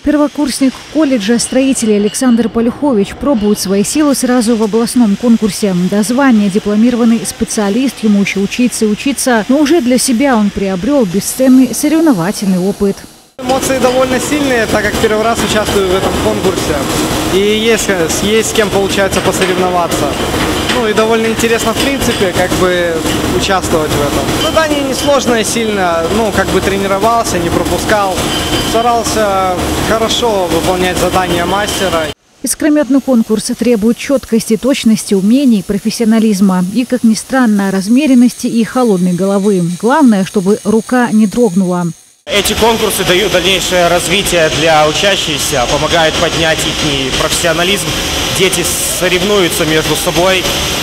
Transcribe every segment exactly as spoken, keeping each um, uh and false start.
Первокурсник колледжа строителей Александр Полюхович пробует свои силы сразу в областном конкурсе. До звания дипломированный специалист, ему еще учиться и учиться, но уже для себя он приобрел бесценный соревновательный опыт. Эмоции довольно сильные, так как первый раз участвую в этом конкурсе. И есть, есть с кем получается посоревноваться. Ну и довольно интересно в принципе, как бы участвовать в этом. Задание несложное сильно, ну как бы тренировался, не пропускал. Старался хорошо выполнять задания мастера. Искрометный конкурс требует четкости, точности, умений, профессионализма и, как ни странно, размеренности и холодной головы. Главное, чтобы рука не дрогнула. Эти конкурсы дают дальнейшее развитие для учащихся, помогают поднять их профессионализм. Дети соревнуются между собой,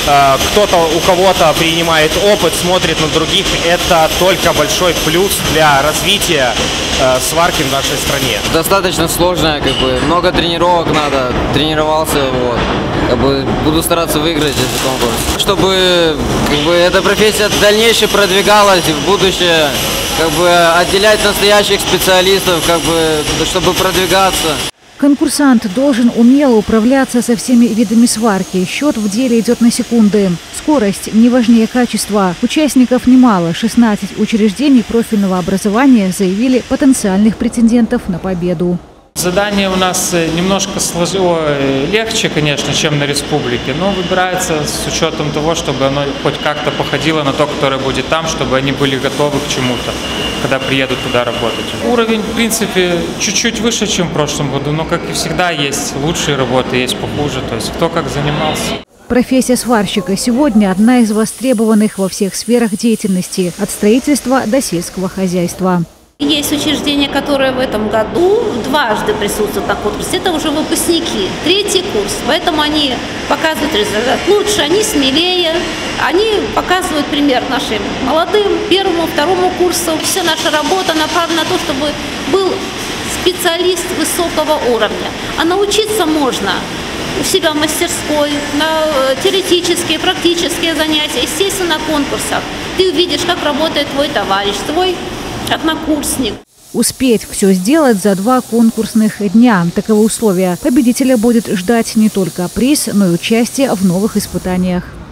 кто-то у кого-то принимает опыт, смотрит на других. Это только большой плюс для развития сварки в нашей стране. Достаточно сложная, как бы много тренировок надо, тренировался, вот. Как бы буду стараться выиграть этот конкурс, чтобы как бы эта профессия дальнейшее продвигалась в будущее, как бы отделять настоящих специалистов, как бы чтобы продвигаться. Конкурсант должен умело управляться со всеми видами сварки. Счет в деле идет на секунды. Скорость не важнее качества. Участников немало. шестнадцать учреждений профильного образования заявили потенциальных претендентов на победу. Задание у нас немножко сложило, легче, конечно, чем на республике, но выбирается с учетом того, чтобы оно хоть как-то походило на то, которое будет там, чтобы они были готовы к чему-то, когда приедут туда работать. Уровень, в принципе, чуть-чуть выше, чем в прошлом году, но, как и всегда, есть лучшие работы, есть похуже, то есть кто как занимался. Профессия сварщика сегодня одна из востребованных во всех сферах деятельности, от строительства до сельского хозяйства. Есть учреждения, которые в этом году дважды присутствуют на конкурсе. Это уже выпускники, третий курс. Поэтому они показывают результат лучше, они смелее. Они показывают пример нашим молодым, первому, второму курсу. Вся наша работа направлена на то, чтобы был специалист высокого уровня. А научиться можно у себя в мастерской, на теоретические, практические занятия, естественно, на конкурсах. Ты увидишь, как работает твой товарищ, твой однокурсник. Успеть все сделать за два конкурсных дня. Таковы условия. Победителя будет ждать не только приз, но и участие в новых испытаниях.